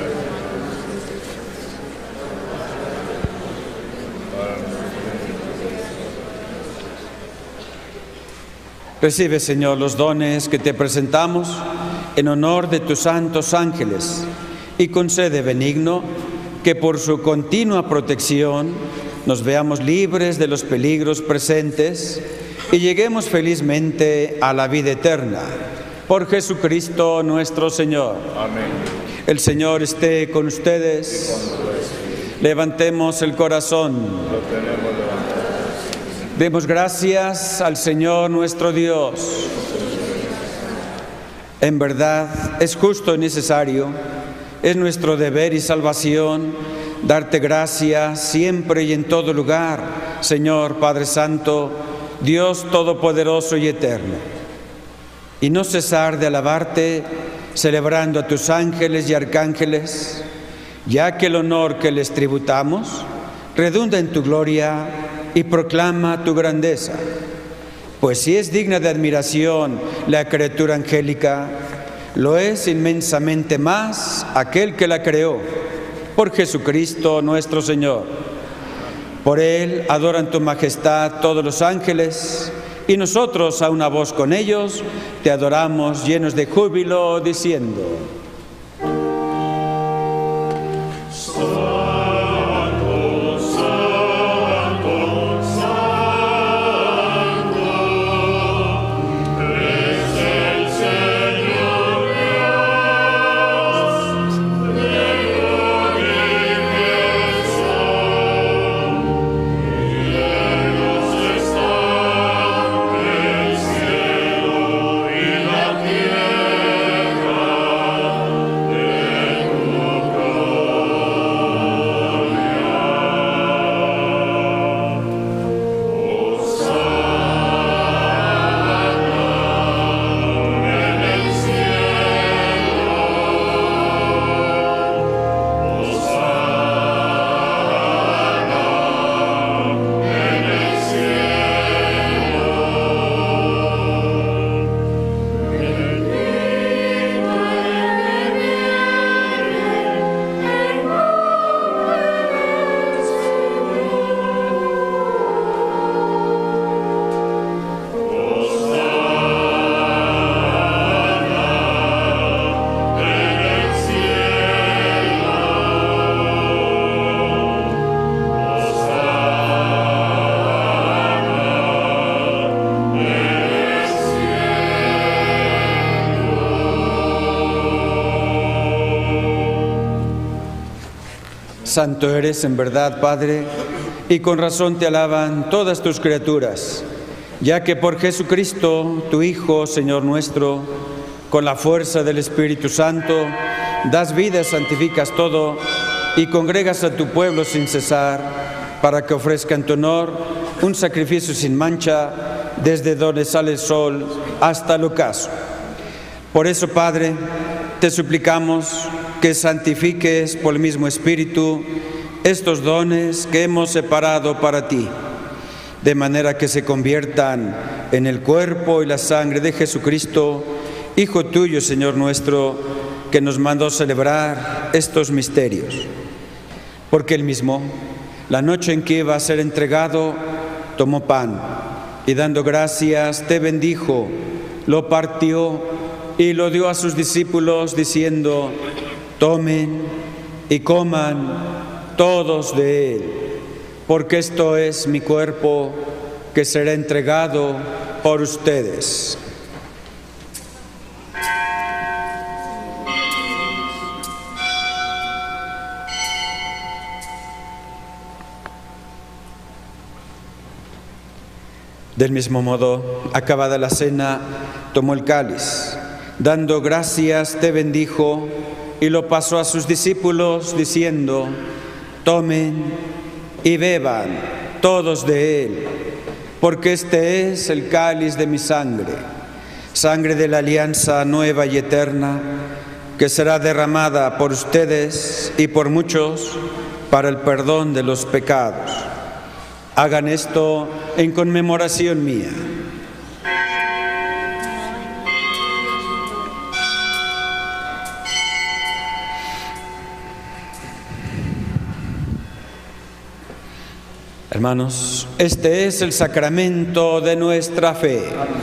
Recibe, Señor, los dones que te presentamos en honor de tus santos ángeles y concede benigno que por su continua protección nos veamos libres de los peligros presentes y lleguemos felizmente a la vida eterna. Por Jesucristo nuestro Señor. Amén. El Señor esté con ustedes. Levantemos el corazón. Lo tenemos levantado. Demos gracias al Señor nuestro Dios. En verdad, es justo y necesario, es nuestro deber y salvación darte gracias siempre y en todo lugar, Señor Padre Santo, Dios Todopoderoso y Eterno, y no cesar de alabarte, celebrando a tus ángeles y arcángeles, ya que el honor que les tributamos redunda en tu gloria y proclama tu grandeza. Pues si es digna de admiración la criatura angélica, lo es inmensamente más aquel que la creó, por Jesucristo nuestro Señor. Por él adoran tu majestad todos los ángeles, y nosotros a una voz con ellos te adoramos llenos de júbilo, diciendo: Santo eres en verdad, Padre, y con razón te alaban todas tus criaturas, ya que por Jesucristo, tu Hijo, Señor nuestro, con la fuerza del Espíritu Santo, das vida, santificas todo y congregas a tu pueblo sin cesar, para que ofrezca en tu honor un sacrificio sin mancha, desde donde sale el sol hasta el ocaso. Por eso, Padre, te suplicamos que santifiques por el mismo Espíritu estos dones que hemos separado para ti, de manera que se conviertan en el cuerpo y la sangre de Jesucristo, Hijo tuyo, Señor nuestro, que nos mandó celebrar estos misterios. Porque él mismo, la noche en que iba a ser entregado, tomó pan y dando gracias te bendijo, lo partió y lo dio a sus discípulos diciendo: tomen y coman todos de él, porque esto es mi cuerpo que será entregado por ustedes. Del mismo modo, acabada la cena, tomó el cáliz, dando gracias te bendijo y lo pasó a sus discípulos diciendo: tomen y beban todos de él, porque este es el cáliz de mi sangre, sangre de la alianza nueva y eterna, que será derramada por ustedes y por muchos para el perdón de los pecados. Hagan esto en conmemoración mía. Hermanos, este es el sacramento de nuestra fe.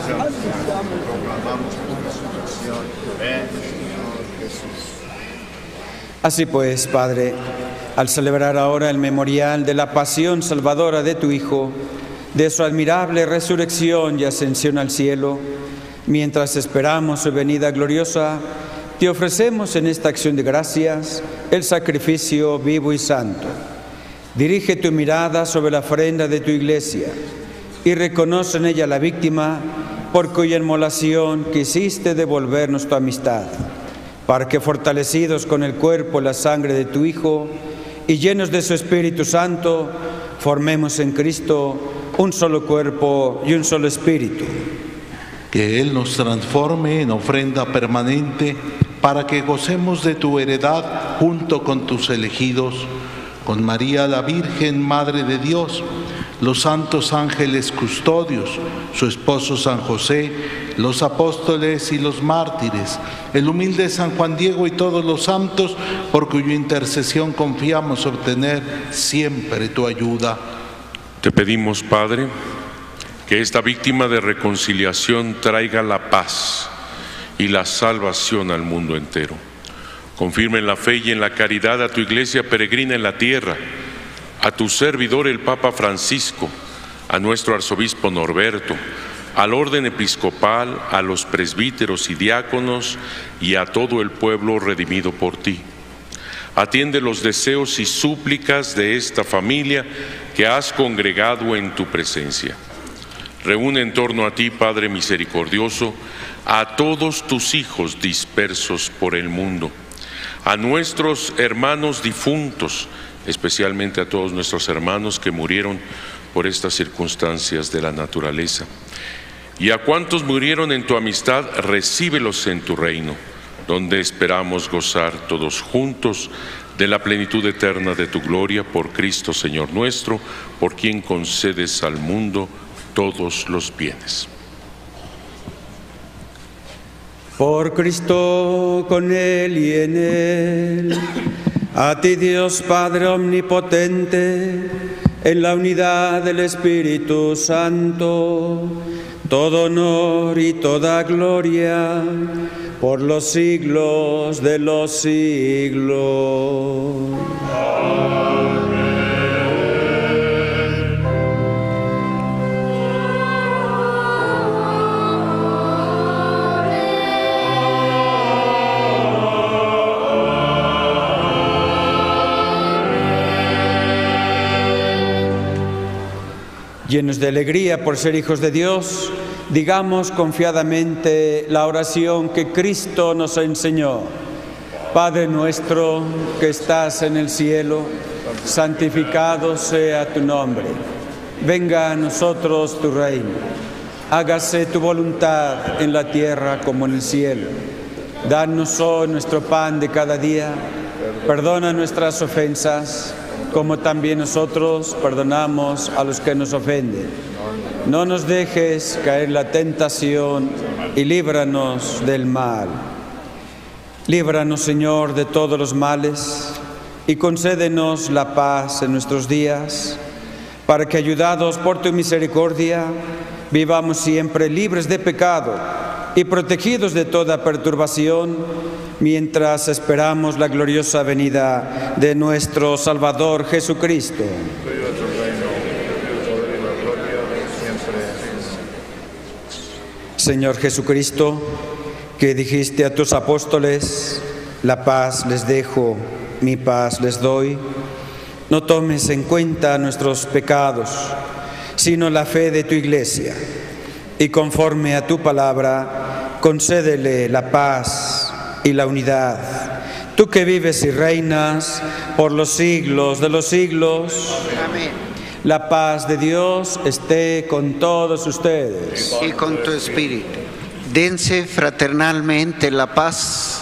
Así pues, Padre, al celebrar ahora el memorial de la pasión salvadora de tu Hijo, de su admirable resurrección y ascensión al cielo, mientras esperamos su venida gloriosa, te ofrecemos en esta acción de gracias el sacrificio vivo y santo. Dirige tu mirada sobre la ofrenda de tu Iglesia y reconoce en ella la víctima por cuya inmolación quisiste devolvernos tu amistad, para que fortalecidos con el cuerpo y la sangre de tu Hijo y llenos de su Espíritu Santo, formemos en Cristo un solo cuerpo y un solo espíritu. Que Él nos transforme en ofrenda permanente para que gocemos de tu heredad junto con tus elegidos, con María la Virgen, Madre de Dios, los santos ángeles custodios, su esposo San José, los apóstoles y los mártires, el humilde San Juan Diego y todos los santos, por cuya intercesión confiamos obtener siempre tu ayuda. Te pedimos, Padre, que esta víctima de reconciliación traiga la paz y la salvación al mundo entero. Confirma en la fe y en la caridad a tu Iglesia peregrina en la tierra, a tu servidor el Papa Francisco, a nuestro arzobispo Norberto, al orden episcopal, a los presbíteros y diáconos y a todo el pueblo redimido por ti. Atiende los deseos y súplicas de esta familia que has congregado en tu presencia. Reúne en torno a ti, Padre misericordioso, a todos tus hijos dispersos por el mundo, a nuestros hermanos difuntos, especialmente a todos nuestros hermanos que murieron por estas circunstancias de la naturaleza. Y a cuantos murieron en tu amistad, recíbelos en tu reino, donde esperamos gozar todos juntos de la plenitud eterna de tu gloria por Cristo Señor nuestro, por quien concedes al mundo todos los bienes. Por Cristo, con Él y en Él, a ti Dios Padre omnipotente, en la unidad del Espíritu Santo, todo honor y toda gloria por los siglos de los siglos. Llenos de alegría por ser hijos de Dios, digamos confiadamente la oración que Cristo nos enseñó. Padre nuestro que estás en el cielo, santificado sea tu nombre. Venga a nosotros tu reino. Hágase tu voluntad en la tierra como en el cielo. Danos hoy nuestro pan de cada día. Perdona nuestras ofensas, como también nosotros perdonamos a los que nos ofenden. No nos dejes caer en la tentación y líbranos del mal. Líbranos, Señor, de todos los males y concédenos la paz en nuestros días, para que, ayudados por tu misericordia, vivamos siempre libres de pecado y protegidos de toda perturbación, mientras esperamos la gloriosa venida de nuestro Salvador Jesucristo. Señor Jesucristo, que dijiste a tus apóstoles, la paz les dejo, mi paz les doy, no tomes en cuenta nuestros pecados, sino la fe de tu Iglesia, y conforme a tu palabra, concédele la paz y la unidad. Tú que vives y reinas por los siglos de los siglos. Amén. La paz de Dios esté con todos ustedes. Y con tu espíritu. Dense fraternalmente la paz.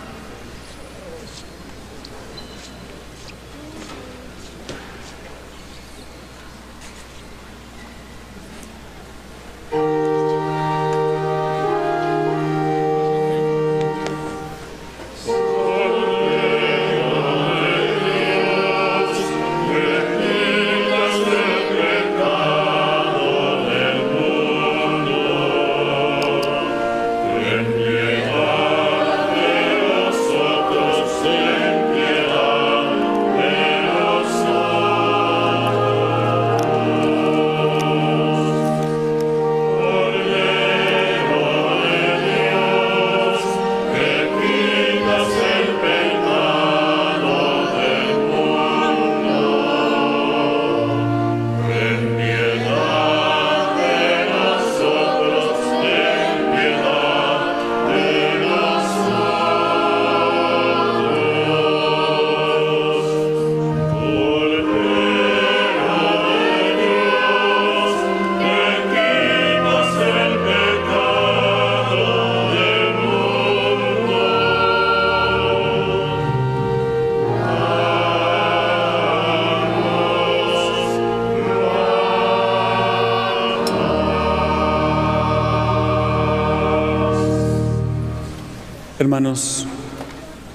Hermanos,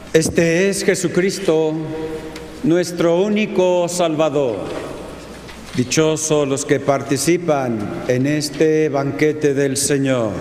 este es Jesucristo, nuestro único Salvador. Dichosos los que participan en este banquete del Señor.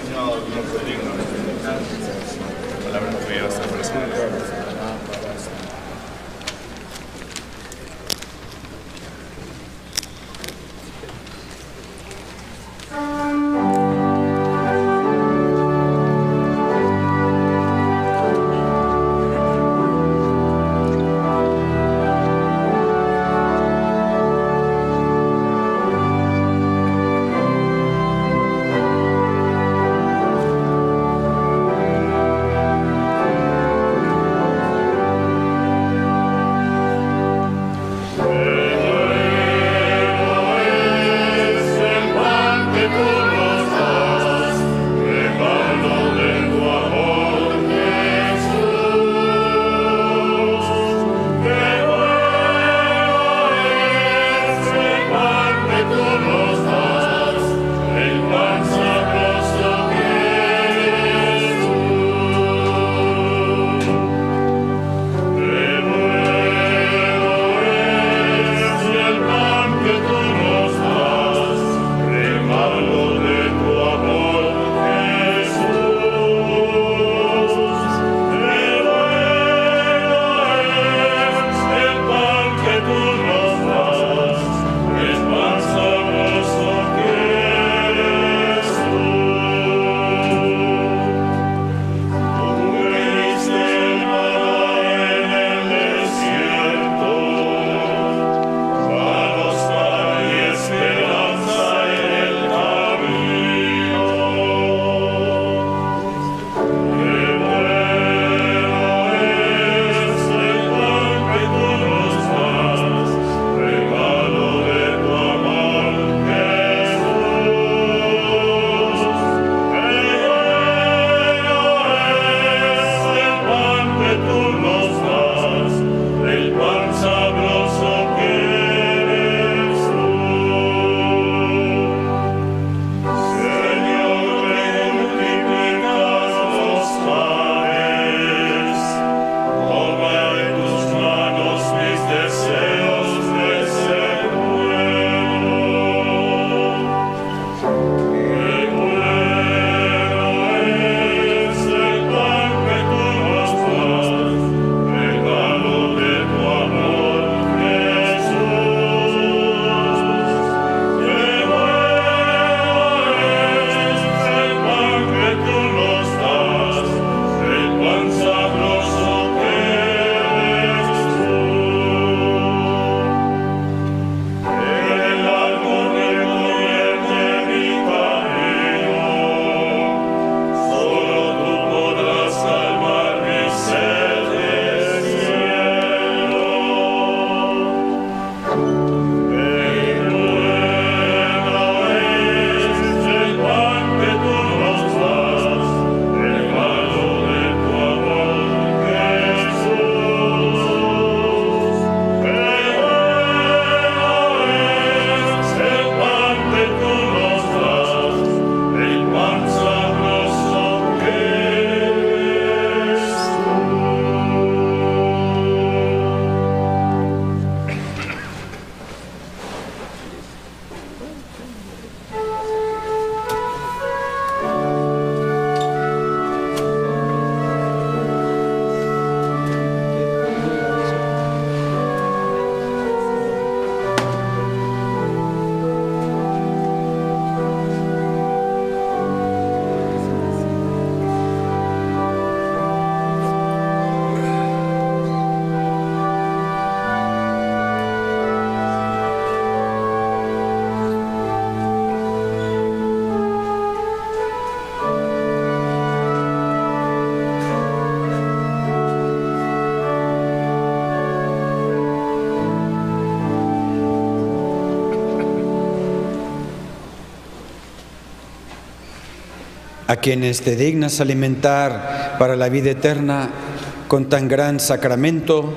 a quienes te dignas alimentar para la vida eterna con tan gran sacramento,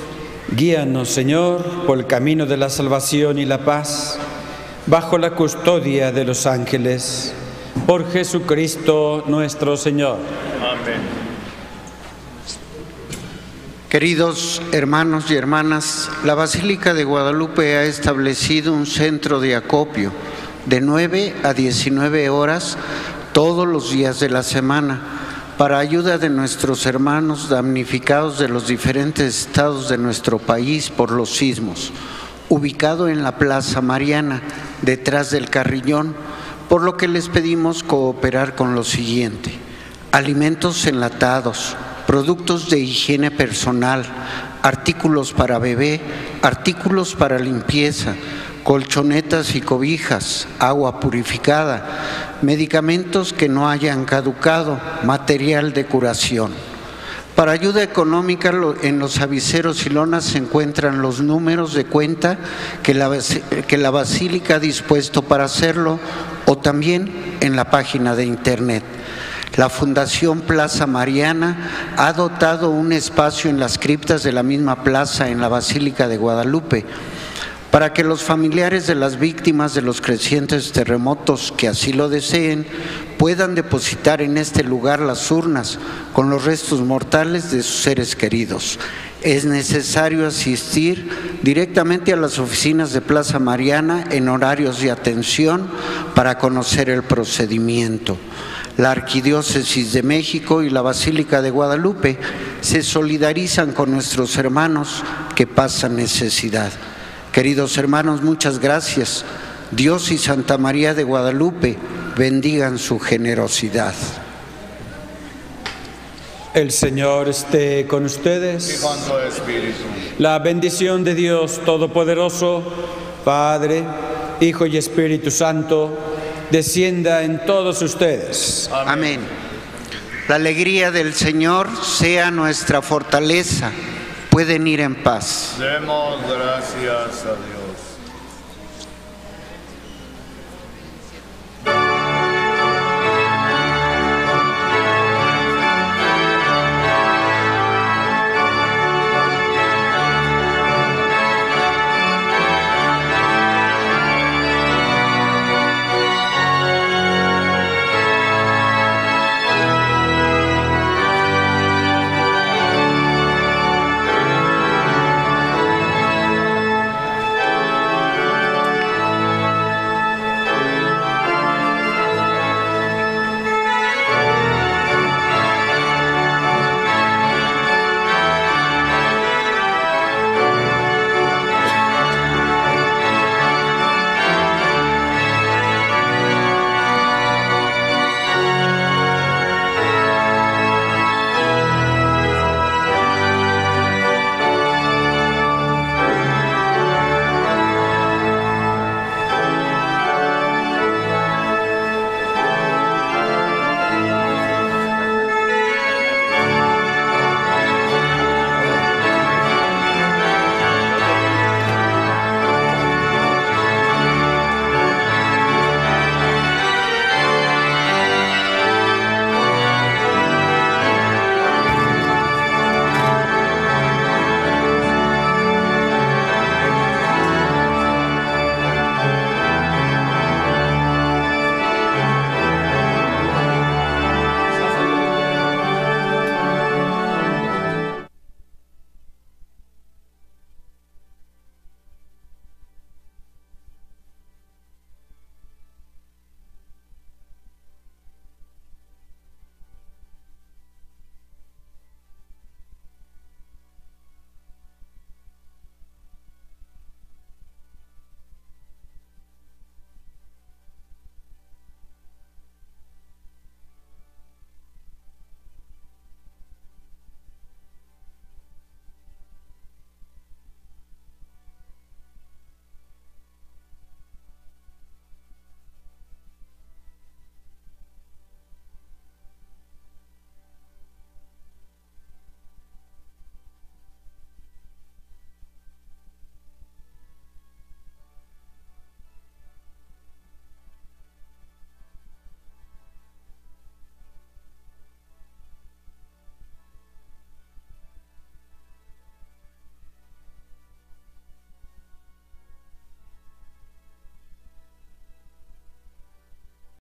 guíanos, Señor, por el camino de la salvación y la paz, bajo la custodia de los ángeles, por Jesucristo nuestro Señor. Amén. Queridos hermanos y hermanas, la Basílica de Guadalupe ha establecido un centro de acopio de nueve a diecinueve horas todos los días de la semana para ayuda de nuestros hermanos damnificados de los diferentes estados de nuestro país por los sismos, ubicado en la Plaza Mariana, detrás del Carrillón, por lo que les pedimos cooperar con lo siguiente: alimentos enlatados, productos de higiene personal, artículos para bebé, artículos para limpieza, colchonetas y cobijas, agua purificada, medicamentos que no hayan caducado, material de curación. Para ayuda económica, en los aviseros y lonas se encuentran los números de cuenta que la, que la Basílica ha dispuesto para hacerlo, o también en la página de internet. La Fundación Plaza Mariana ha dotado un espacio en las criptas de la misma plaza en la Basílica de Guadalupe para que los familiares de las víctimas de los crecientes terremotos que así lo deseen puedan depositar en este lugar las urnas con los restos mortales de sus seres queridos. Es necesario asistir directamente a las oficinas de Plaza Mariana en horarios de atención para conocer el procedimiento. La Arquidiócesis de México y la Basílica de Guadalupe se solidarizan con nuestros hermanos que pasan necesidad. Queridos hermanos, muchas gracias. Dios y Santa María de Guadalupe bendigan su generosidad. El Señor esté con ustedes. Y con tu espíritu. La bendición de Dios Todopoderoso, Padre, Hijo y Espíritu Santo, descienda en todos ustedes. Amén. Amén. La alegría del Señor sea nuestra fortaleza. Pueden ir en paz. Demos gracias a Dios.